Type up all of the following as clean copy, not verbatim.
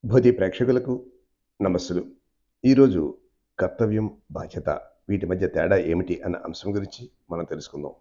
భోది ప్రేక్షకులకు నమస్సులు. ఈరోజు కర్తవ్యం, బాధ్యత వీటి మధ్య తేడా ఏమిటి అన్న అంశం గురించి మనం తెలుసుకుందాం.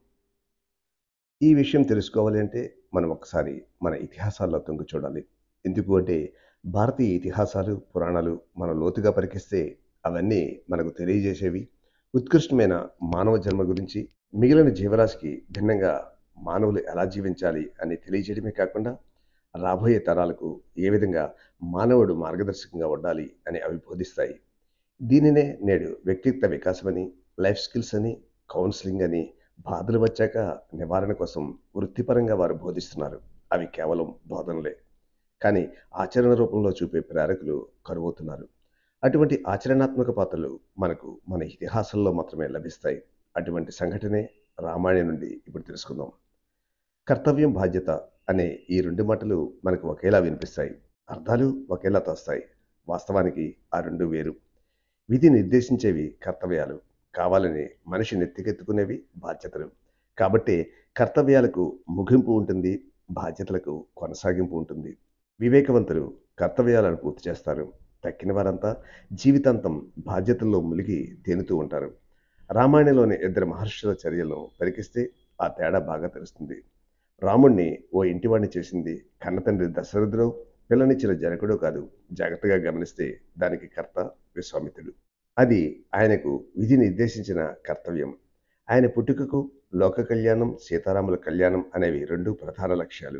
ఈ విషయం తెలుసుకోవాలి అంటే మనం ఒకసారి మన ఇతిహాసాల్లో తొంగి చూడాలి. ఎందుకు అంటే భారతీయ ఇతిహాసాలు, పురాణాలు మనం లోతుగా పరికిస్తే అవన్నీ మనకు తెలియజేసేవి ఉత్కృష్టమైన మానవ జన్మ గురించి, మిగిలిన జీవరాశికి భిన్నంగా మానవులు ఎలా జీవించాలి అని తెలియజేయడమే కాకుండా రాబోయే తరాలకు ఏ విధంగా మానవుడు మార్గదర్శకంగా ఉండాలి అని అవి బోధిస్తాయి. దీనినే నేడు వ్యక్తిత్వ వికాసమని, లైఫ్ స్కిల్స్ అని, కౌన్సిలింగ్ అని, బాధలు వచ్చాక నివారణ కోసం వృత్తిపరంగా వారు బోధిస్తున్నారు. అవి కేవలం బోధనలే. కానీ ఆచరణ రూపంలో చూపే ప్రేరకులు కరువవుతున్నారు. అటువంటి ఆచరణాత్మక పాత్రలు మనకు మన ఇతిహాసంలో మాత్రమే లభిస్తాయి. అటువంటి సంఘటనే రామాయణం నుండి ఇప్పుడు తెలుసుకుందాం. కర్తవ్యం, బాధ్యత అనే ఈ రెండు మాటలు మనకు ఒకేలా వినిపిస్తాయి. అర్థాలు ఒకేలా తోస్తాయి. వాస్తవానికి ఆ రెండు వేరు. విధి నిర్దేశించేవి కర్తవ్యాలు. కావాలని మనిషి నెత్తికెత్తుకునేవి బాధ్యతలు. కాబట్టే కర్తవ్యాలకు ముగింపు ఉంటుంది. బాధ్యతలకు కొనసాగింపు ఉంటుంది. వివేకవంతులు కర్తవ్యాలను పూర్తి చేస్తారు. తక్కిన వారంతా జీవితాంతం బాధ్యతల్లో మునిగి తేలుతూ ఉంటారు. రామాయణంలోని ఇద్దరు మహర్షుల చర్యలను పరికిస్తే ఆ తేడా బాగా తెలుస్తుంది. రాముణ్ణి ఓ ఇంటివాణ్ణి చేసింది కన్నతండ్రి దశరథుడో, పిల్లనిచ్చిన జనకుడో కాదు. జాగ్రత్తగా గమనిస్తే దానికి కర్త విశ్వామిత్రుడు. అది ఆయనకు విధి నిర్దేశించిన కర్తవ్యం. ఆయన పుట్టుకకు లోక కళ్యాణం, సీతారాముల కళ్యాణం అనేవి రెండు ప్రధాన లక్ష్యాలు.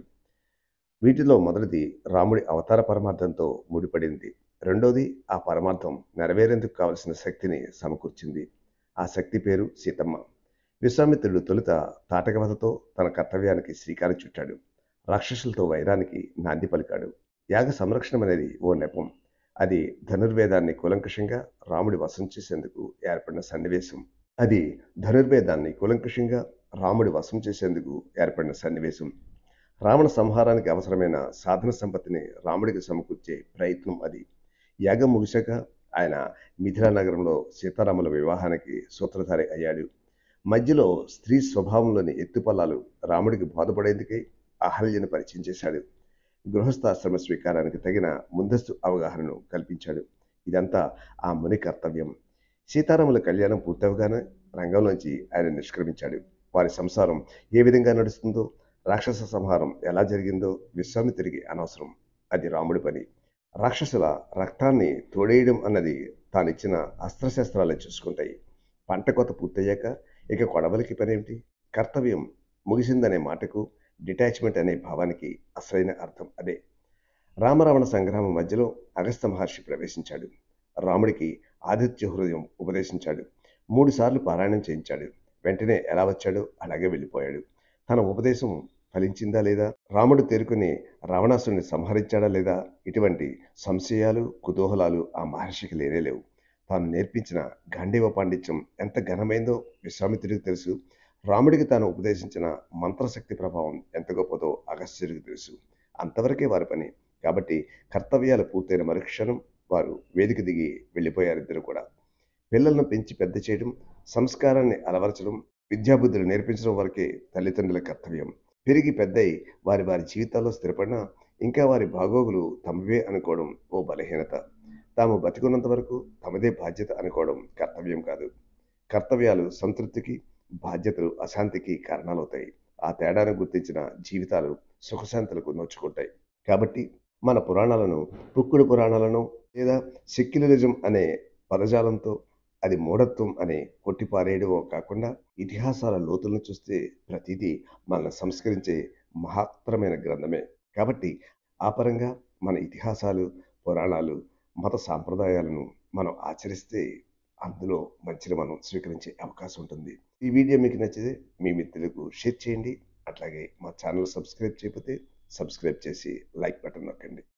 వీటిలో మొదటిది రాముడి అవతార పరమార్థంతో ముడిపడింది. రెండోది ఆ పరమార్థం నెరవేరేందుకు కావలసిన శక్తిని సమకూర్చింది. ఆ శక్తి పేరు సీతమ్మ. విశ్వామిత్రుడు తొలుత తాటకవధతో తన కర్తవ్యానికి శ్రీకారం చుట్టాడు. రాక్షసులతో వైరానికి నాంది పలికాడు. యాగ సంరక్షణం అనేది ఓ నెపం. అది ధనుర్వేదాన్ని కూలంకషంగా రాముడి వశం చేసేందుకు ఏర్పడిన సన్నివేశం. అది ధనుర్వేదాన్ని కూలంకషంగా రాముడి వశం చేసేందుకు ఏర్పడిన సన్నివేశం. రావణ సంహారానికి అవసరమైన సాధన సంపత్తిని రాముడికి సమకూర్చే ప్రయత్నం అది. యాగం ముగిశాక ఆయన మిథిలా నగరంలో సీతారాముల వివాహానికి సూత్రధారి అయ్యాడు. మధ్యలో స్త్రీ స్వభావంలోని ఎత్తుపల్లాలు రాముడికి బోధపడేందుకై అహల్యను పరిచయం చేశాడు. గృహస్థాశ్రమ స్వీకారానికి తగిన ముందస్తు అవగాహనను కల్పించాడు. ఇదంతా ఆ ముని కర్తవ్యం. సీతారాముల కళ్యాణం పూర్తవగానే రంగంలోంచి ఆయన నిష్క్రమించాడు. వారి సంసారం ఏ విధంగా నడుస్తుందో, రాక్షస సంహారం ఎలా జరిగిందో విశ్వామిత్రుడికి అనవసరం. అది రాముడి పని. రాక్షసుల రక్తాన్ని తోడేయడం అన్నది తానిచ్చిన అస్త్రశస్త్రాలే చూసుకుంటాయి. పంట కోత పూర్తయ్యాక ఇక కొడవలికి పనేమిటి? కర్తవ్యం ముగిసిందనే మాటకు డిటాచ్మెంట్ అనే భావానికి అసలైన అర్థం అదే. రామరావణ సంగ్రామం మధ్యలో అగస్త్య మహర్షి ప్రవేశించాడు. రాముడికి ఆదిత్య హృదయం ఉపదేశించాడు. 3 సార్లు పారాయణం చేయించాడు. వెంటనే ఎలా వచ్చాడో అలాగే వెళ్ళిపోయాడు. తన ఉపదేశం ఫలించిందా లేదా, రాముడు తేరుకుని రావణాసురుని సంహరించాడా లేదా, ఇటువంటి సంశయాలు, కుతూహలాలు ఆ మహర్షికి లేనేలేవు. తాను నేర్పించిన గాంధీవ పాండిత్యం ఎంత ఘనమైందో విశ్వామిత్రుడికి తెలుసు. రాముడికి తాను ఉపదేశించిన మంత్రశక్తి ప్రభావం ఎంత గొప్పదో అగస్త్యుడికి తెలుసు. అంతవరకే వారి పని. కాబట్టి కర్తవ్యాలు పూర్తయిన మరుక్షణం వారు వేదిక దిగి వెళ్ళిపోయారిద్దరు కూడా. పిల్లలను పెంచి పెద్ద చేయడం, సంస్కారాన్ని అలవరచడం, విద్యాబుద్ధులు నేర్పించడం వరకే తల్లిదండ్రుల కర్తవ్యం. పెరిగి పెద్దయి వారి వారి జీవితాల్లో స్థిరపడినా ఇంకా వారి బాగోగులు తమవే అనుకోవడం ఓ బలహీనత. తాము బతికున్నంత వరకు తమదే బాధ్యత అనుకోవడం కర్తవ్యం కాదు. కర్తవ్యాలు సంతృప్తికి, బాధ్యతలు అశాంతికి కారణాలవుతాయి. ఆ తేడాను గుర్తించిన జీవితాలు సుఖశాంతులకు నోచుకుంటాయి. కాబట్టి మన పురాణాలను పుక్కుడు పురాణాలను లేదా సెక్యులరిజం అనే పదజాలంతో అది మూఢత్వం అని కొట్టిపారేయడమో కాకుండా ఇతిహాసాల లోతులను చూస్తే ప్రతిదీ మనల్ని సంస్కరించే మహత్తరమైన గ్రంథమే. కాబట్టి ఆ పరంగా మన ఇతిహాసాలు, పురాణాలు, మత సాంప్రదాయాలను మనం ఆచరిస్తే అందులో మంచిని మనం స్వీకరించే అవకాశం ఉంటుంది. ఈ వీడియో మీకు నచ్చితే మీ మిత్రులకు షేర్ చేయండి. అట్లాగే మా ఛానల్ సబ్స్క్రైబ్ చేయకపోతే సబ్స్క్రైబ్ చేసి లైక్ బటన్ నొక్కండి.